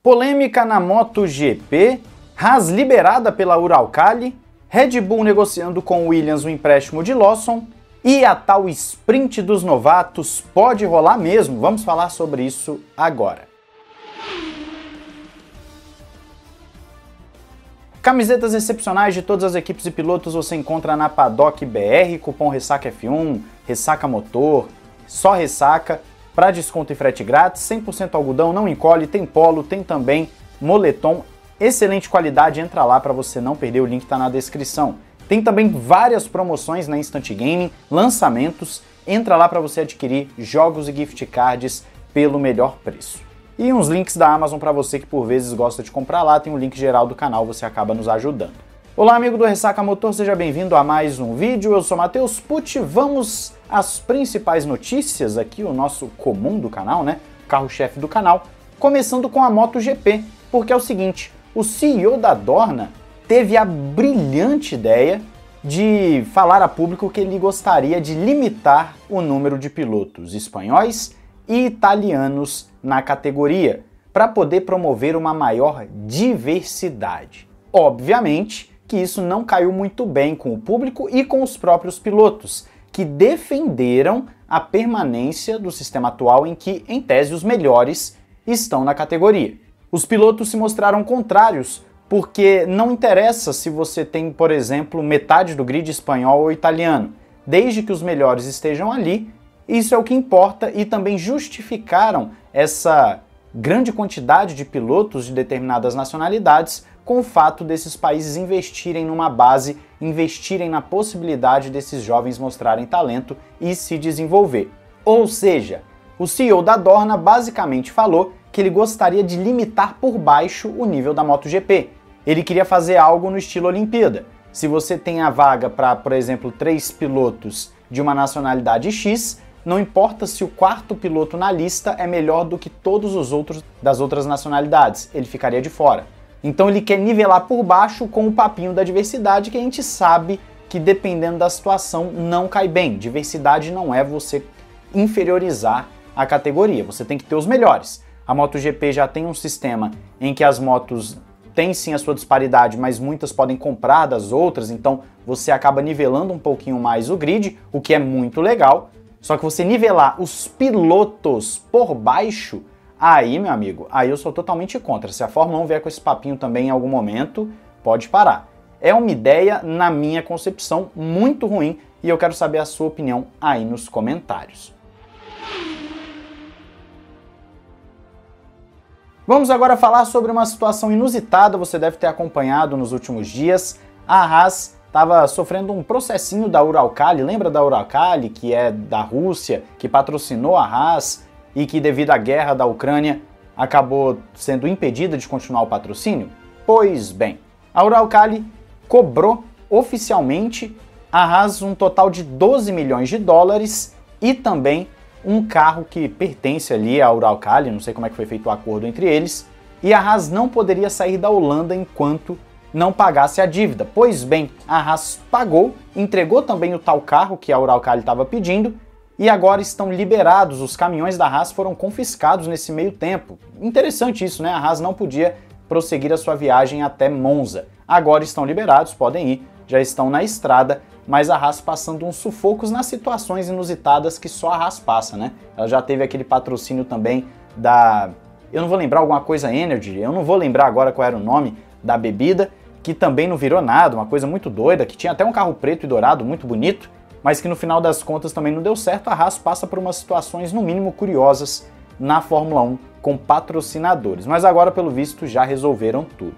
Polêmica na MotoGP, Haas liberada pela Uralkali, Red Bull negociando com Williams o empréstimo de Lawson e a tal sprint dos novatos pode rolar mesmo? Vamos falar sobre isso agora. Camisetas excepcionais de todas as equipes e pilotos você encontra na Paddock BR, cupom Ressaca F1, Ressaca Motor, só Ressaca, para desconto e frete grátis, 100% algodão, não encolhe, tem polo, tem também moletom, excelente qualidade, entra lá para você não perder, o link está na descrição. Tem também várias promoções na Instant Gaming, lançamentos, entra lá para você adquirir jogos e gift cards pelo melhor preço. E uns links da Amazon para você que por vezes gosta de comprar lá, tem o link geral do canal, você acaba nos ajudando. Olá amigo do Ressaca Motor, seja bem-vindo a mais um vídeo, eu sou Matheus Pucci, vamos às principais notícias aqui, o nosso comum do canal, né, carro-chefe do canal, começando com a MotoGP, porque é o seguinte, o CEO da Dorna teve a brilhante ideia de falar a público que ele gostaria de limitar o número de pilotos espanhóis e italianos na categoria, para poder promover uma maior diversidade. Obviamente que isso não caiu muito bem com o público e com os próprios pilotos, que defenderam a permanência do sistema atual em que, em tese, os melhores estão na categoria. Os pilotos se mostraram contrários, porque não interessa se você tem, por exemplo, metade do grid espanhol ou italiano, desde que os melhores estejam ali, isso é o que importa, e também justificaram essa grande quantidade de pilotos de determinadas nacionalidades com o fato desses países investirem numa base, investirem na possibilidade desses jovens mostrarem talento e se desenvolver. Ou seja, o CEO da Dorna basicamente falou que ele gostaria de limitar por baixo o nível da MotoGP. Ele queria fazer algo no estilo Olimpíada. Se você tem a vaga para, por exemplo, 3 pilotos de uma nacionalidade X, não importa se o quarto piloto na lista é melhor do que todos os outros das outras nacionalidades, ele ficaria de fora. Então ele quer nivelar por baixo com o papinho da diversidade, que a gente sabe que dependendo da situação não cai bem. Diversidade não é você inferiorizar a categoria, você tem que ter os melhores. A MotoGP já tem um sistema em que as motos têm sim a sua disparidade, mas muitas podem comprar das outras, então você acaba nivelando um pouquinho mais o grid, o que é muito legal. Só que você nivelar os pilotos por baixo, aí, meu amigo, aí eu sou totalmente contra. Se a Fórmula 1 vier com esse papinho também em algum momento, pode parar. É uma ideia, na minha concepção, muito ruim e eu quero saber a sua opinião aí nos comentários. Vamos agora falar sobre uma situação inusitada, você deve ter acompanhado nos últimos dias. A Haas estava sofrendo um processinho da Uralkali, lembra da Uralkali, que é da Rússia, que patrocinou a Haas e que devido à guerra da Ucrânia acabou sendo impedida de continuar o patrocínio? Pois bem, a Uralkali cobrou oficialmente a Haas um total de 12 milhões de dólares e também um carro que pertence ali à Uralkali, não sei como é que foi feito o acordo entre eles, e a Haas não poderia sair da Holanda enquanto não pagasse a dívida. Pois bem, a Haas pagou, entregou também o tal carro que a Uralkali estava pedindo e agora estão liberados. Os caminhões da Haas foram confiscados nesse meio tempo. Interessante isso, né? A Haas não podia prosseguir a sua viagem até Monza. Agora estão liberados, podem ir, já estão na estrada, mas a Haas passando uns sufocos nas situações inusitadas que só a Haas passa, né? Ela já teve aquele patrocínio também da... eu não vou lembrar alguma coisa Energy, eu não vou lembrar agora qual era o nome da bebida, que também não virou nada, uma coisa muito doida, que tinha até um carro preto e dourado muito bonito, mas que no final das contas também não deu certo. A Haas passa por umas situações no mínimo curiosas na Fórmula 1 com patrocinadores, mas agora pelo visto já resolveram tudo.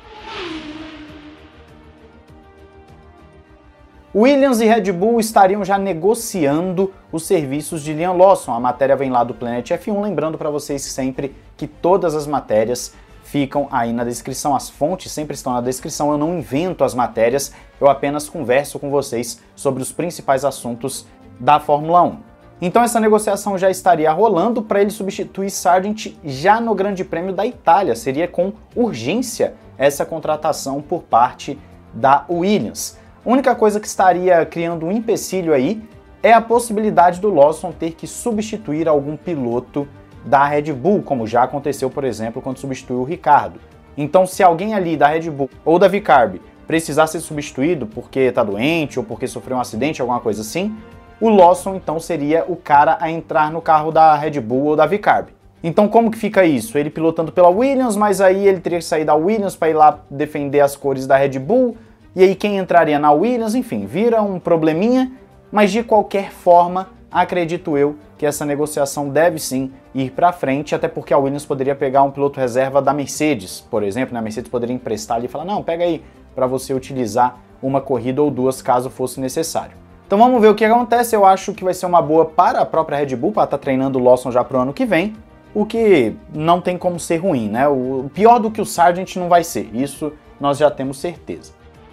Williams e Red Bull estariam já negociando os serviços de Liam Lawson. A matéria vem lá do Planet F1, lembrando para vocês sempre que todas as matérias ficam aí na descrição, as fontes sempre estão na descrição, eu não invento as matérias, eu apenas converso com vocês sobre os principais assuntos da Fórmula 1. Então essa negociação já estaria rolando para ele substituir Sargent já no Grande Prêmio da Itália, seria com urgência essa contratação por parte da Williams. A única coisa que estaria criando um empecilho aí é a possibilidade do Lawson ter que substituir algum piloto da Red Bull, como já aconteceu, por exemplo, quando substituiu o Ricciardo. Então, se alguém ali da Red Bull ou da Vicarb precisar ser substituído porque está doente ou porque sofreu um acidente, alguma coisa assim, o Lawson então seria o cara a entrar no carro da Red Bull ou da Vicarb. Então como que fica isso? Ele pilotando pela Williams, mas aí ele teria que sair da Williams para ir lá defender as cores da Red Bull, e aí quem entraria na Williams, enfim, vira um probleminha, mas de qualquer forma, acredito eu que essa negociação deve sim ir para frente, até porque a Williams poderia pegar um piloto reserva da Mercedes, por exemplo, né? A Mercedes poderia emprestar ali e falar, não, pega aí para você utilizar uma corrida ou duas caso fosse necessário. Então vamos ver o que acontece. Eu acho que vai ser uma boa para a própria Red Bull, para estar treinando o Lawson já para o ano que vem, o que não tem como ser ruim, né? O pior do que o Sargent não vai ser, isso nós já temos certeza.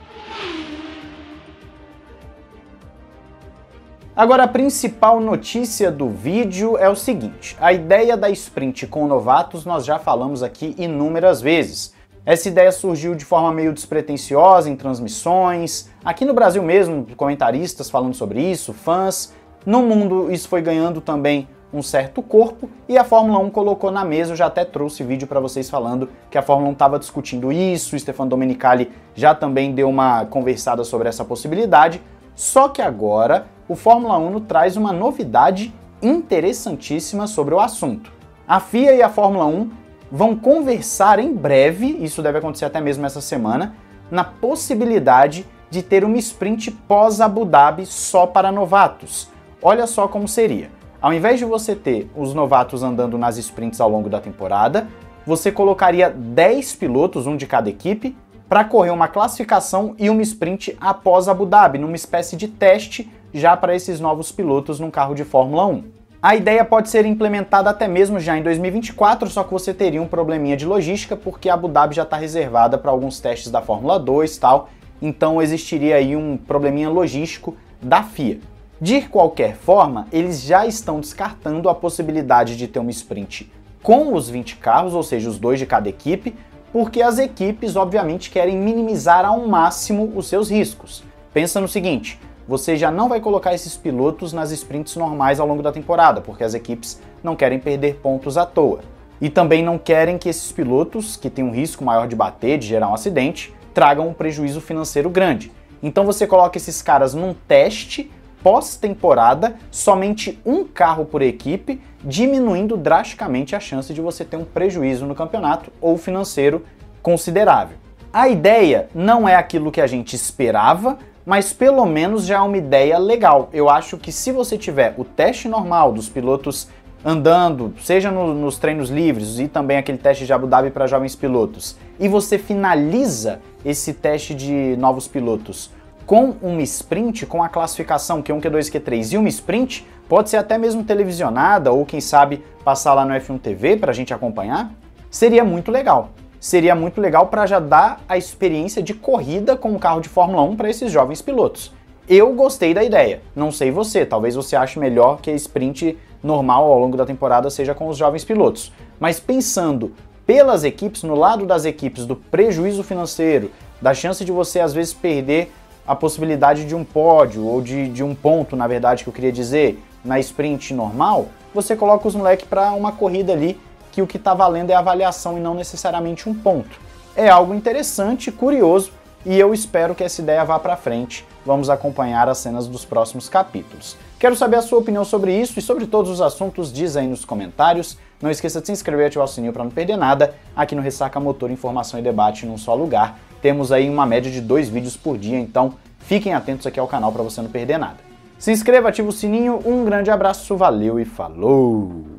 Agora, a principal notícia do vídeo é o seguinte: a ideia da sprint com novatos nós já falamos aqui inúmeras vezes. Essa ideia surgiu de forma meio despretensiosa em transmissões, aqui no Brasil mesmo, comentaristas falando sobre isso, fãs. No mundo isso foi ganhando também um certo corpo e a Fórmula 1 colocou na mesa. Eu já até trouxe vídeo para vocês falando que a Fórmula 1 estava discutindo isso, o Stefano Domenicali já também deu uma conversada sobre essa possibilidade, só que agora o Fórmula 1 traz uma novidade interessantíssima sobre o assunto. A FIA e a Fórmula 1 vão conversar em breve, isso deve acontecer até mesmo essa semana, na possibilidade de ter uma sprint pós-Abu Dhabi só para novatos. Olha só como seria. Ao invés de você ter os novatos andando nas sprints ao longo da temporada, você colocaria 10 pilotos, um de cada equipe, para correr uma classificação e uma sprint após Abu Dhabi, numa espécie de teste já para esses novos pilotos num carro de Fórmula 1. A ideia pode ser implementada até mesmo já em 2024, só que você teria um probleminha de logística, porque Abu Dhabi já está reservada para alguns testes da Fórmula 2 e tal, então existiria aí um probleminha logístico da FIA. De qualquer forma, eles já estão descartando a possibilidade de ter uma sprint com os 20 carros, ou seja, os 2 de cada equipe, porque as equipes obviamente querem minimizar ao máximo os seus riscos. Pensa no seguinte: você já não vai colocar esses pilotos nas sprints normais ao longo da temporada, porque as equipes não querem perder pontos à toa. E também não querem que esses pilotos, que têm um risco maior de bater, de gerar um acidente, tragam um prejuízo financeiro grande. Então você coloca esses caras num teste pós-temporada, somente um carro por equipe, diminuindo drasticamente a chance de você ter um prejuízo no campeonato ou financeiro considerável. A ideia não é aquilo que a gente esperava, mas pelo menos já é uma ideia legal. Eu acho que se você tiver o teste normal dos pilotos andando, seja nos treinos livres e também aquele teste de Abu Dhabi para jovens pilotos, e você finaliza esse teste de novos pilotos com uma sprint, com a classificação Q1, Q2, Q3 e uma sprint, pode ser até mesmo televisionada ou quem sabe passar lá no F1 TV para a gente acompanhar, seria muito legal. Seria muito legal para já dar a experiência de corrida com o carro de Fórmula 1 para esses jovens pilotos. Eu gostei da ideia, não sei você, talvez você ache melhor que a sprint normal ao longo da temporada seja com os jovens pilotos. Mas pensando pelas equipes, no lado das equipes, do prejuízo financeiro, da chance de você às vezes perder a possibilidade de um pódio, ou de um ponto, na verdade, que eu queria dizer, na sprint normal, você coloca os moleques para uma corrida ali que o que está valendo é a avaliação e não necessariamente um ponto. É algo interessante, curioso, e eu espero que essa ideia vá para frente. Vamos acompanhar as cenas dos próximos capítulos. Quero saber a sua opinião sobre isso e sobre todos os assuntos, diz aí nos comentários. Não esqueça de se inscrever e ativar o sininho para não perder nada. Aqui no Ressaca Motor, informação e debate num só lugar. Temos aí uma média de 2 vídeos por dia, então fiquem atentos aqui ao canal para você não perder nada. Se inscreva, ativa o sininho, um grande abraço, valeu e falou!